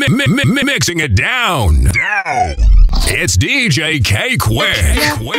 Mixing it down. It's DJ K-Quick.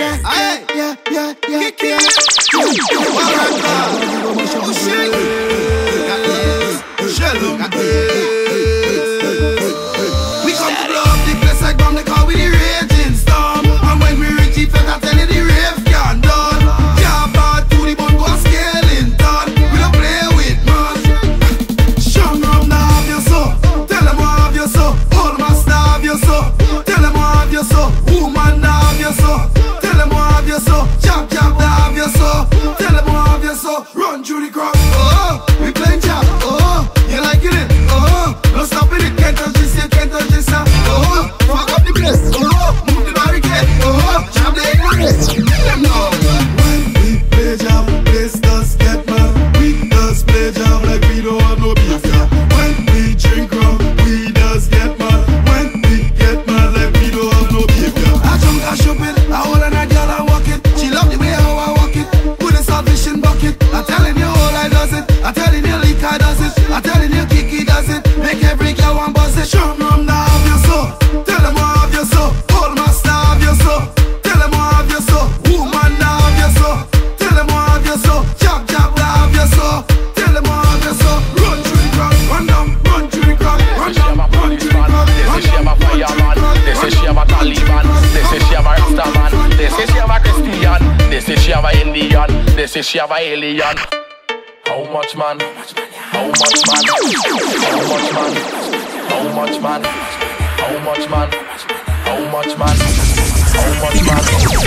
We come to blow up the place like bomb, they call we the raging storm. And when we reach it, I tell you the rave can done. Yeah, bad to the bone, go scaling down. We don't play with man. Strong rum now have your soul. Tell them what have your soul. Old master have your soul. Tell them what have your soul. Woman now have your soul. Tell them what have your soul. Chop chop now have your soul. Tell them what have your soul. Run through the crowd. Oh, we playing chop. Oh, you liking it? Oh, no stopping it. Can't touch this, you can't touch this. Oh, fuck up the place. Oh, move the barricade. Oh, chop the ignorance. Let them know. When we play job, place does get mad. We does play job like we don't have no beef. When we drink rum, we does get mad. When we get mad like we don't have no beef. I jump, I shop it. I hold on a girl, I walk it. She love the way how I walk it. Put a salvation in bucket. I'm telling you all I does it. I'm telling you Lika does it. I'm telling you Kiki does it. Make every girl want buzz it. Show them now have your soul. Tell them what have your soul. Old master have your soul. Tell them what have your soul. Woman now have your soul. Tell them what have your soul. Chop chop now have your soul. Tell them what have your soul. Run through the crowd. Run down. Run through the crowd. Run down. Run through the crowd. This is Shema Fireman. This is Shema Taliban. This is Shema Rastaman. This is Shema Christian. This is Shema Indian. This is Shema Alien. How much man? How much man? How much man? How much man? How much man? How much man? How much man?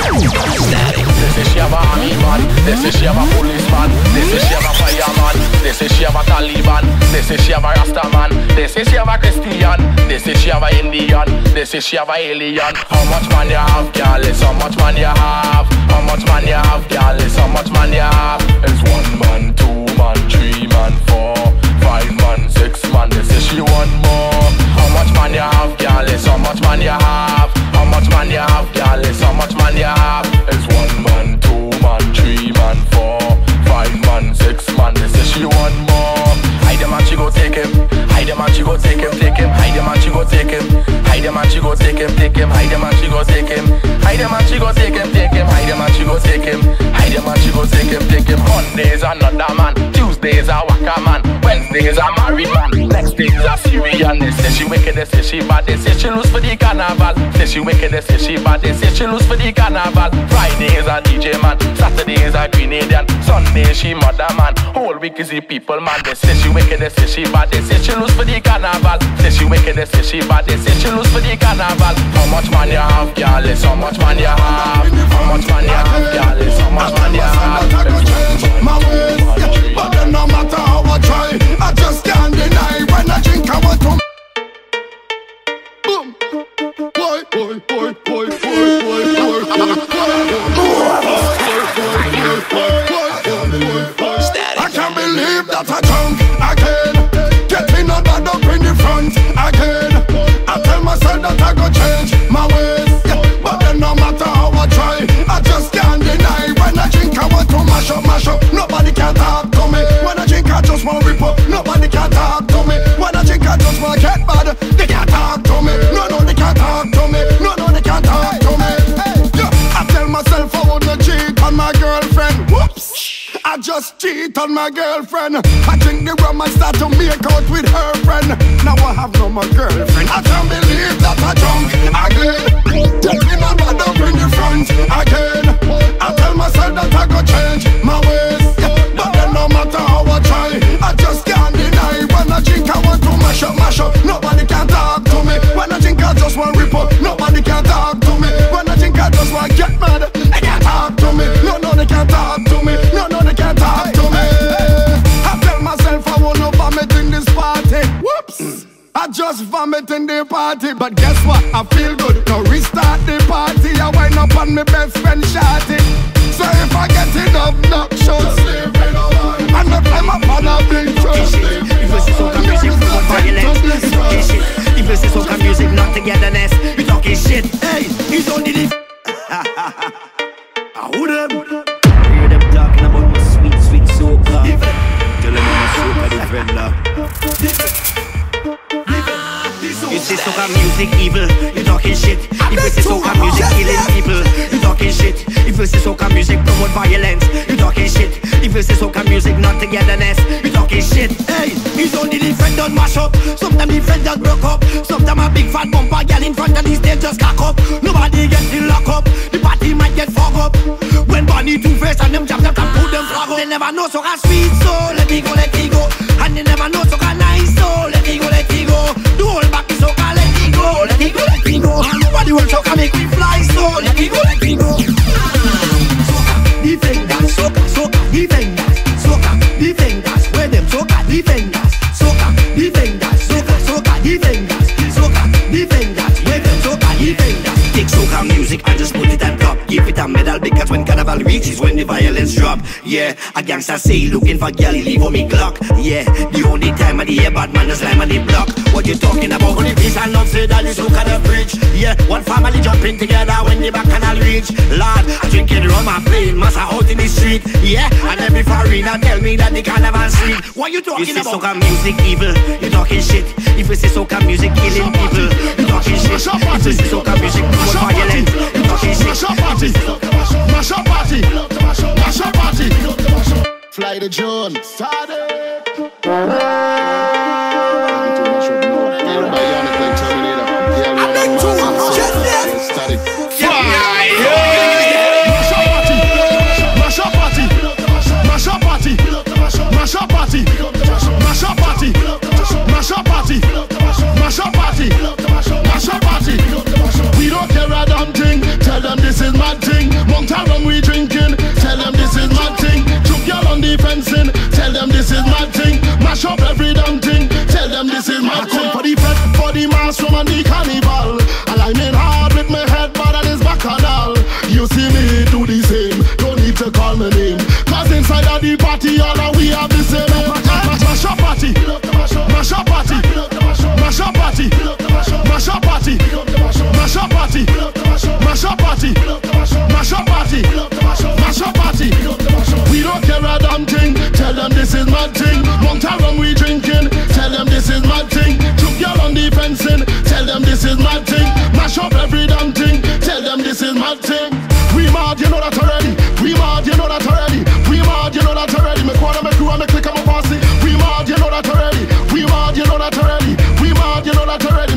This is Shema Army man. This is Shema policeman. This is Shema fireman. This is Shema Taliban. This is Shema Rastaman. This is Shema Christian. This is Shema Indian. This is Shema Alien. How much man you have, girl? It's how much man you have. How much man you have, girl? It's how much man you have. It's 1 man, 2 man, 3 man, 4, 5 man, 6 man. This is she one more. How much man you have, girl? It's how much man you have. How much man you have, girl? It's how much man you have. It's 1 man, 2 man, 3 man, 4, 5 man, 6 man. This is she one more. Hide the man, she go take him. Hide the man, she go take him, take him. Hide the man, she go take him. Hide the man, she go take him, take him. Hide the man, she go take him. Hide the man, she go take him, take him. Hide the man, she go take him. Hide the man, she go take him, take him. Monday's another man. Tuesday's a waka man. Wednesday's a married man. Next day's a Syrian. They say she wicked, they say she bad. They say she lose for the carnival. Say she wicked, they say she bad. They say she lose for the carnival. Friday's a DJ man. Saturday's a Grenadian. Sunday she mother man. Whole week is the people man. They say she wicked, they say she bad. They say she lose for the carnival. Say she wicked, they say she bad. They say she lose for the carnival. How much man you have, girl? It's how much man you have. How much man you have, girl? It's how much man you have. My ways, yeah, but then no matter how I try, I just can't deny when I drink I want to. Boom, boy, boy, boy, boy, boy, boy. I can't believe that I drunk again, getting all bad up in the front again. I tell myself that I go change my ways, yeah, but then no matter how I try, I just can't deny when I drink I want to mash up, mash up. Nobody can talk to me when I drink. I just want rip up. Nobody can talk to me when I drink. I just want get bad. They can't talk to me. No, no, they can't talk to me. No, no, they can't talk to me. Yeah, I tell myself I wouldn't cheat on my girlfriend. Whoops, I just cheat on my girlfriend. I drink the rum and start to make out with her friend. Now I have no more girlfriend. I can't believe that I drunk again, taking on bad up in the front again. I tell myself that I go change my ways, yeah, but then no matter how I try, I just can't deny when I drink I want to mash up, mash up. Nobody can talk to me when I drink. I just want rip up. Nobody can talk to me when I drink. I just want get mad. They can't talk to me. No, no, they can't talk to me. No, no, they can't talk to me. I tell myself I won't vomit in this party. Whoops, I just vomit in the party. But guess what? I feel good. Now restart the party. I wind up on my best friend shawty. So if I get it obnoxious and I climb up on a big truck, il veut c'est soca music, not violence. We talking shit. Il veut c'est soca music, not togetherness. We talking shit. Hey, you don't need it. Who them? Hear them talking about my sweet, sweet soca. Tell them I'm a soca defender. You say soca music evil, you talking shit. If you say soca music killing people, you talking shit. If you say soca music promote violence, you talking shit. If you say soca music not togetherness, you talking shit. Hey, it's only the friend don't mash up. Sometimes the friend just broke up. Sometimes a big fat bumper girl in front of the stage just cock up. Nobody gets in lock up. The party might get fucked up. When Bonnie Two-Face and them jam can put them flag up. They never know soca sweet, so let me go, let me go. And they never know soca nice, so let me go, let me go. The whole back is soca, let me go, let me go, let me go. And nobody will soca make me fly, so let me go, let me go. Soca, defenders, soca, soca, defenders, soca, defenders. Where them soca, defenders, soca, defenders, soca, soca, defenders, soca, defenders. Where them soca, defenders. Take soca music and just put it on top. Give it a medal because when carnival reaches, when the violence drop. Yeah, a gangster say looking for girl, leave on me clock. Yeah, the only time of the year bad man is slime on the block. What you talking about? Only peace and love say that is soca the bridge. Yeah, one family jumping together when the back canal reach. Lord, I drinking rum and playing massa out in the street. Yeah, and every foreigner tell me that the carnival sweet. What you talking about? You say soca music evil, you talking shit. If you say soca music killing people, you talking shit. If you say soca music promote violence, you talking shit. Mash up party, mash up party. Fly the drone, start it. I'm not too just static. Fly, mash up party, mash up party, mash up party, mash up party, mash up party, mash up party, mash up party, mash up party. We don't care a damn thing. Tell them this is my thing. Montarum we drinking. Tell them this is my thing. Chook y'all on the fencing. Tell them this is my thing. Mash up every damn thing. Tell them this is my thing. For the fed, for the maelstrom and the carnival. And I'm in hard with my head, but that is bacchanal. You see me do the same. Don't need to call my name. Cause inside of the party, all of we have the same. Mash up party. Mash up party. Mash up party. Mash up party. Mash up party. Mash up party, mash up party, mash up party. We don't care a damn thing. Tell them this is my thing. Montarum we drinking. Tell them this is my thing. Chook y'all on the fencing. Tell them this is my thing. Mash up every damn thing. Tell them this is my thing. We mad, you know that already. We mad, you know that already. We mad, you know that already. Me quarter, me crew, and me click, and me posse. We mad, you know that already. We mad, you know that already. We mad, you know that already.